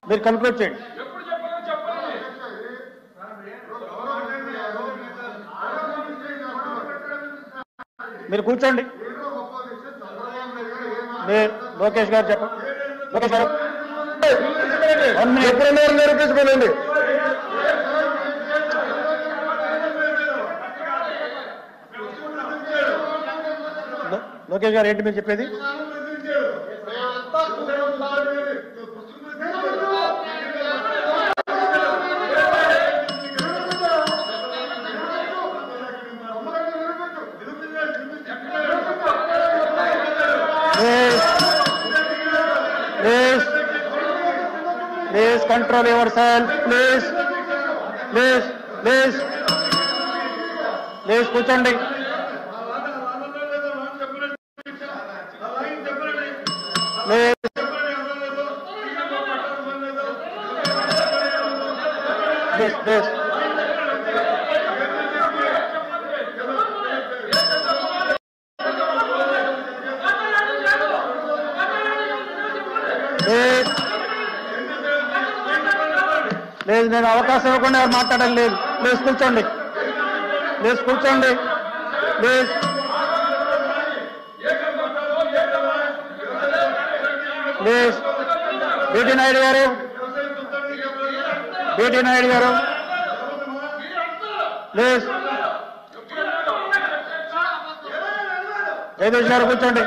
మీరు కంక్లూడ్ చేయండి. మీరు కూర్చోండి. లోకేష్ గారు చెప్పండి. లోకేష్ గారు 1 minute నిరూపించుకోనండి. లోకేష్ గారు ఏంటి మీరు చెప్పేది? Please control yourself. Please కూర్చోండి. Please. లేదు, నేను అవకాశం ఇవ్వకుండా ఎవరు మాట్లాడాలి లేదు. ప్లీజ్ కూర్చోండి. ప్లీజ్ బీటీ నాయుడు గారు ప్లీజ్. జగదీష్ గారు కూర్చోండి.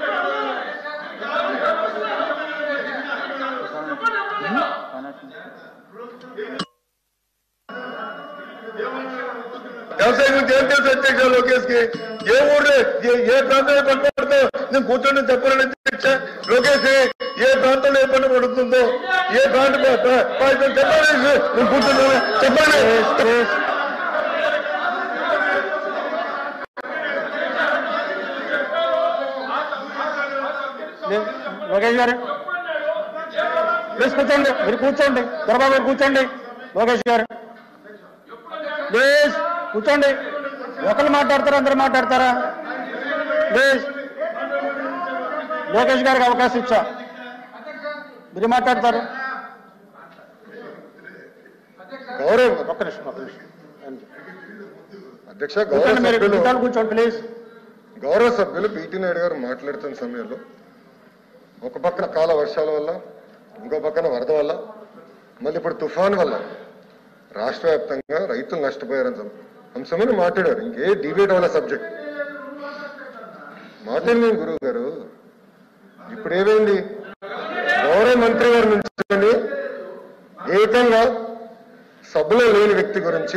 వ్యవసాయ గురించి ఏం తెలుసు అధ్యక్ష లోకేష్ కి? ఏ ఊర్లో ఏ ప్రాంతంలో పంట పడుతుందో నేను కూర్చొని చెప్పాలని అధ్యక్ష. లోకేష్ ఏ ప్రాంతంలో ఏ పంట పడుతుందో ఏ ప్రాంతం చెప్పాలి. నేను కూర్చున్నాను చెప్పండి. లోకేష్ గారు ప్లీజ్ కూర్చోండి. మీరు కూర్చోండి. దొరబాబు గారు కూర్చోండి. లోకేష్ గారు ప్లీజ్ కూర్చోండి. ఒకరు మాట్లాడతారా అందరూ మాట్లాడతారా? ప్లీజ్ లోకేష్ గారికి అవకాశం ఇచ్చా. మీరు మాట్లాడతారు. గౌరవ్ ఒక్క నిమిషం అధ్యక్ష. కూర్చోండి ప్లీజ్. గౌరవ సభ్యులు బీటీ నాయుడు గారు మాట్లాడుతున్న సమయంలో ఒక పక్కన కాల వర్షాల వల్ల, ఇంకో పక్కన వరద వల్ల, మళ్ళీ ఇప్పుడు తుఫాన్ వల్ల రాష్ట్ర వ్యాప్తంగా రైతులు నష్టపోయారని అంశమని మాట్లాడారు. ఇంకే డిబేట్ వల్ల సబ్జెక్ట్ మాట్లాడి గురువు గారు. ఇప్పుడు ఏమైంది? గౌరవ మంత్రి గారి నుంచి ఏకంగా సభలో లేని వ్యక్తి గురించి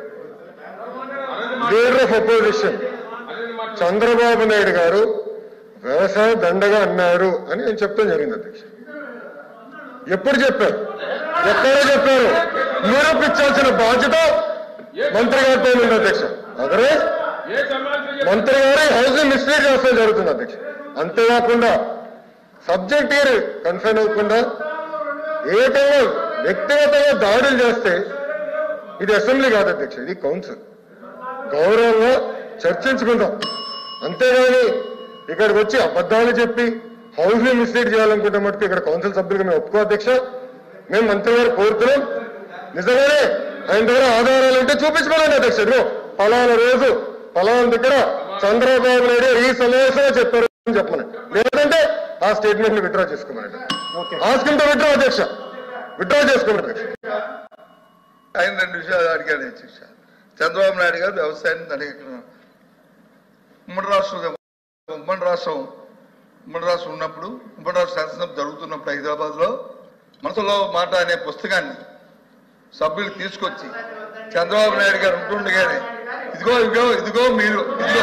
leader of opposition Chandrababu Naidu garu వ్యవసాయ దండగా అన్నారు అని నేను చెప్తాను జరిగింది అధ్యక్ష. ఎప్పుడు చెప్పారు? ఎక్కడో చెప్పారు. నిరూపించాల్సిన బాధ్యత మంత్రి గారితో ఉంది అధ్యక్ష. అదర్వైజ్ మంత్రి గారు హౌసింగ్ మిస్టేక్ చేస్తే జరుగుతుంది అధ్యక్ష. అంతేకాకుండా సబ్జెక్ట్ కన్ఫైన్ అవ్వకుండా ఏకంగా వ్యక్తిగతంగా దాడులు చేస్తే ఇది అసెంబ్లీ కాదు అధ్యక్ష, ఇది కౌన్సిల్. గౌరవంగా చర్చించుకుందాం. అంతేగాని ఇక్కడికి వచ్చి అబద్ధాలు చెప్పి హౌస్ని మిస్లీడ్ చేయాలనుకుంటే మటుకు ఇక్కడ కౌన్సిల్ సభ్యులుగా మేము ఒప్పుకో అధ్యక్ష. మేము మంత్రి గారు కోరుతున్నాం, నిజంగానే ఆయన దగ్గర ఆధారాలు ఉంటే చూపించుకోవాలండి అధ్యక్ష. పలానా రోజు పలానా దగ్గర చంద్రబాబు నాయుడు ఈ సమావేశంలో చెప్పారు అని చెప్పమని, లేదంటే ఆ స్టేట్మెంట్ ని విత్డ్రా చేసుకోమనండి. ఆస్కింటే విత్డ్రా అధ్యక్ష, విత్డ్రా చేసుకోమని అధ్యక్ష. ఆయన 2 విషయాలు అడిగాడు అధ్యక్ష. చంద్రబాబు నాయుడు గారు వ్యవసాయాన్ని అడిగిన ఉమ్మడి రాష్ట్రం ఉన్నప్పుడు, ఉమ్మడి రాష్ట్ర శాసనసభ జరుగుతున్నప్పుడు హైదరాబాద్ లో మనసులో మాట అనే పుస్తకాన్ని సభ్యులు తీసుకొచ్చి చంద్రబాబు నాయుడు గారు ఉంటుండగానే ఇదిగో మీరు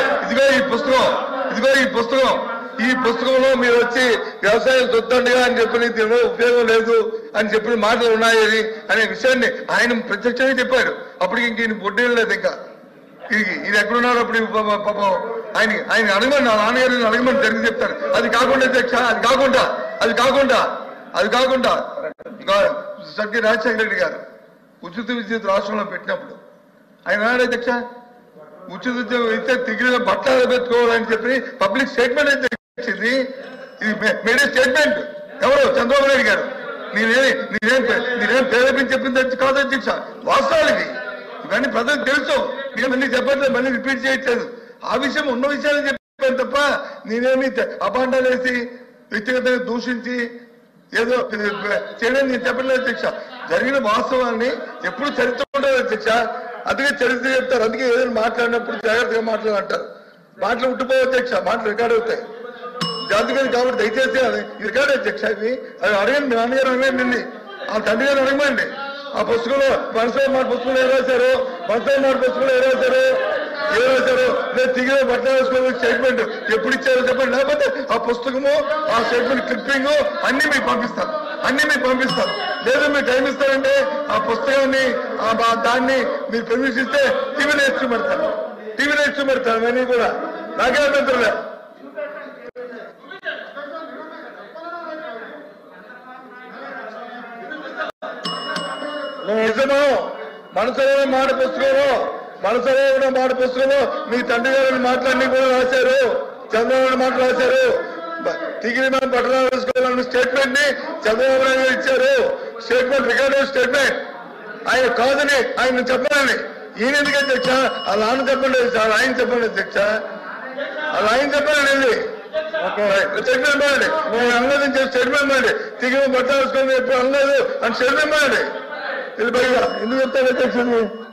ఈ పుస్తకంలో మీరు వచ్చి వ్యవసాయం చూద్దండిగా అని చెప్పి దీనిలో ఉపయోగం లేదు అని చెప్పిన మాటలు ఉన్నాయి అనే విషయాన్ని ఆయన ప్రత్యక్షంగా చెప్పారు. అప్పటికి ఇంక ఈయన పొట్టేళ్ళు లేదు. ఇంకా ఇది ఎక్కడున్నారు అప్పుడు పాపం ఆయన అడగమని, నా నాన్నగారిని అడగమని జరిగి చెప్తారు. అది కాకుండా అధ్యక్ష, అది కాకుండా సర్కి రాజశేఖర రెడ్డి గారు ఉచిత విద్యుత్ రాష్ట్రంలో పెట్టినప్పుడు ఆయన అన్నాడు అధ్యక్ష, ఉచిత విద్యుత్ తిరిగిన బట్టలు పెట్టుకోవాలని చెప్పి పబ్లిక్ స్టేట్మెంట్ అధ్యక్ష. ఇది మేడే స్టేట్మెంట్ ఎవరు? చంద్రబాబు నాయుడు గారు. నేనేం ప్రేరేపించి చెప్పింది కాదు అధ్యక్ష, వాస్తవాలు ఇది. ఇవన్నీ ప్రజలకు తెలుసు, నేను మళ్ళీ చెప్పట్లేదు, మళ్ళీ రిపీట్ చేయట్లేదు. ఆ విషయం ఉన్న విషయాలు చెప్పాను తప్ప నేనేమి అపాండాలు వేసి వ్యక్తిగతంగా దూషించి ఏదో చేయడం నేను చెప్పట్లేదు అధ్యక్ష. జరిగిన వాస్తవాన్ని ఎప్పుడు చరిత్ర ఉండదు అధ్యక్ష, అందుకే చరిత్ర చెప్తారు. అందుకే ఏదైనా మాట్లాడినప్పుడు జాగ్రత్తగా మాట్లాడాలంటారు. మాటలు ఉండిపోవు అధ్యక్ష, మాటలు రికార్డ్ అవుతాయి. అందుకని కాబట్టి దయచేసి అది రికార్డ్ అధ్యక్ష. ఇవి అది అడగండి, మీ నాన్నగారు అడగండి, ఆ తండ్రి గారు అడగమండి. ఆ పుస్తకంలో మనసులో మాట పుస్తకంలో ఏ రాశారు, మనసులో మాట పుస్తకంలో ఏ రాశారు, నేను తిరిగి బట్టలు వేసుకోవాలి స్టేట్మెంట్ ఎప్పుడు ఇచ్చారో చెప్పండి. లేకపోతే ఆ పుస్తకము, ఆ స్టేట్మెంట్ క్లిప్పింగ్ అన్ని మీకు పంపిస్తాను, లేదు మీరు టైం ఇస్తారంటే ఆ పుస్తకాన్ని దాన్ని మీరు పర్మిషన్ ఇస్తే టీవీలో ఇస్తూ పెడతాను అవన్నీ కూడా నాకే అభ్యంతరం లేదు. నిజము, మనసులో మాట పుస్తకంలో మీ తండ్రి గారిని మాట్లాడి కూడా రాశారు, చంద్రబాబు మాటలు రాశారు. తిరిగి మనం పట్టణాలు వేసుకోవాలన్న స్టేట్మెంట్ ని చంద్రబాబు నాయుడు గారు ఇచ్చారు. Statement recorded statement. ఆయన కాదని ఆయన చెప్పాలని ఈయన ఎందుకు అధ్యక్ష? అలా ఆయన చెప్పండి సార్, ఆయన చెప్పండి అధ్యక్ష, అలా ఆయన చెప్పాలండి. స్టేట్మెంట్ మారండి, నేను అనలేదని చెప్పి స్టేట్మెంట్ మారండి. తిరిగి బట్టలు వేసుకొని ఎప్పుడు అనలేదు అని స్టేట్మెంట్ మారండి. ఇది పైగా ఎందుకు చెప్తారు అధ్యక్షుడు?